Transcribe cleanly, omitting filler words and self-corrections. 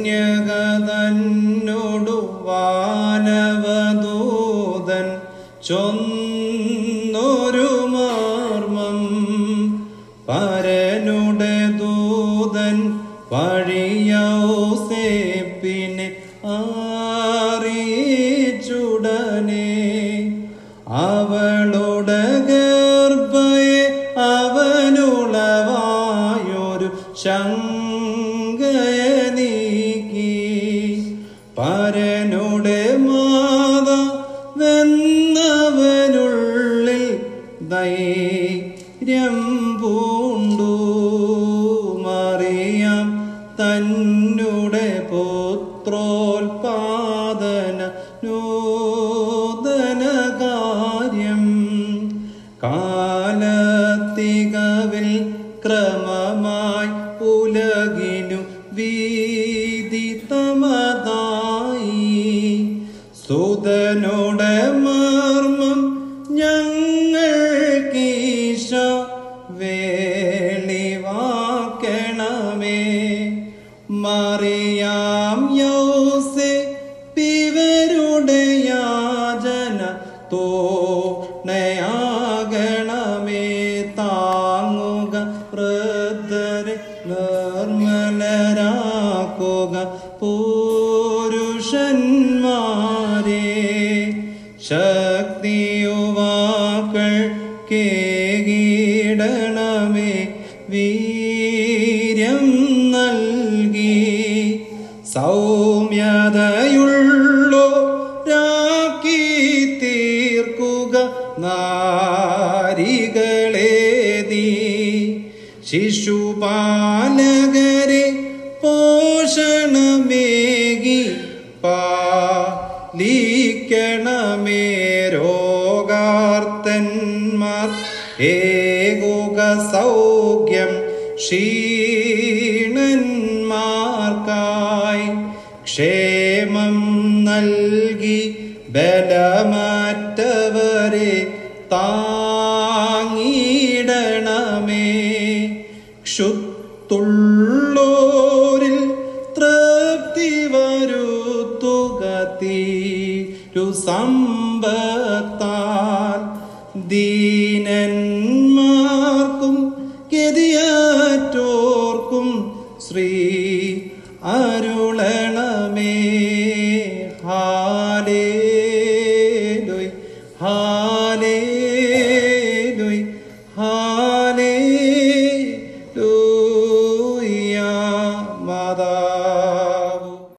കന്യകതന്നോടു വാനവദൂതൻ ചൊന്നൊരു മർമ്മം പരനുടെ ദൂതൻ വഴിയൗസേപ്പിനെ അറിയിച്ചുടനെ അവളുടെ ഗർഭയെ അവനുളവായൊരു ശങ്കയെ നീക്കി പരനുടെ മാതാവെന്നവനുള്ളിൽ ധൈര്യം പൂണ്ടു മറിയാം തന്നുടെ പുത്രോൽപാദന നൂതന കാര്യം കാലത്തികവിൽ ക്രമമായി ഉലകിനു വീദിതമതായി സുതനുടെ മർമ്മം ഞങ്ങൾക്കീശ വെളിവാക്കണമേ മറിയാം യൗസേപ്പിവരുടെ യാചന തോണയാകണമേ താങ്ങുക വൃദ്ധരെ നിർമ്മലരാക്കുക പുരുഷന്മാരെ ശക്തിയുവാക്കൾ കേകിടണമേ വീര്യം നൽകി സൗമ്യതയുള്ളോരാക്കി തീർക്കുക നാരികളേതി ശിശുപാലകരെ പോഷണമേകി പാലിക്കണമേ രോഗാർത്തന്മാർ ഏകുക സൗഖ്യം ക്ഷീണന്മാർക്കായി ക്ഷേമം നൽകി ബലമറ്റവരെ താങ്ങിടണമേ ക്ഷുത്തുള്ളോരിൽ തൃപ്തി വരുത്തുക തിരുസമ്പത്താൽ ദീനന്മാർക്കും ഗതിയറ്റോർക്കും ശ്രീ അരുളണമേ ഹാലേലൂയ ഹാലേലൂയ ഹാലേലൂയ മാതാ